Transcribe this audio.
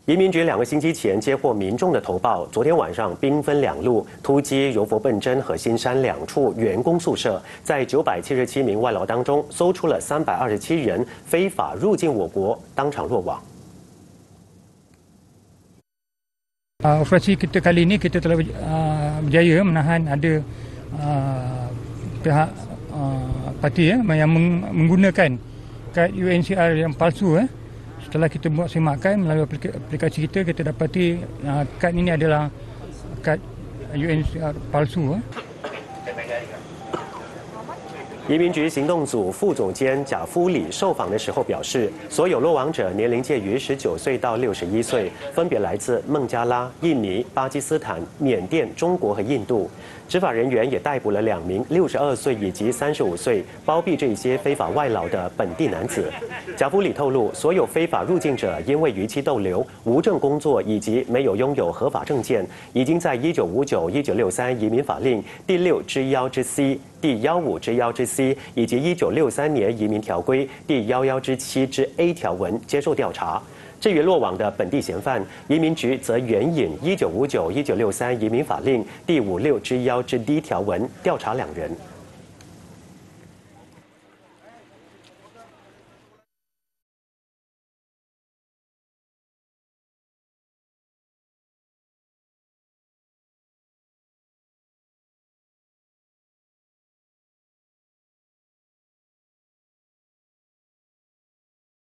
移民局2个星期前接获民众的投报，昨天晚上兵分2路突击柔佛笨真和新山2处员工宿舍，在977名外劳当中搜出了327人非法入境我国，当场落网。 Operasi kita kali ini kita telah berjaya menahan ada pihak parti yang menggunakan kad UNHCR yang palsu. Setelah kita buat semakan melalui aplikasi kita dapati kad ini adalah kad UNHCR palsu. 移民局行动组副总监贾夫里受访的时候表示，所有落网者年龄介于19岁到61岁，分别来自孟加拉、印尼、巴基斯坦、缅甸、中国和印度。执法人员也逮捕了2名62岁以及35岁包庇这些非法外劳的本地男子。贾夫里透露，所有非法入境者因为逾期逗留、无证工作以及没有拥有合法证件，已经在1959、1963移民法令第6之1之 C、第15之1之 C 以及1963年移民条规第11之7之 A 条文接受调查。至于落网的本地嫌犯，移民局则援引1959、1963移民法令第56之1之 D 条文调查2人。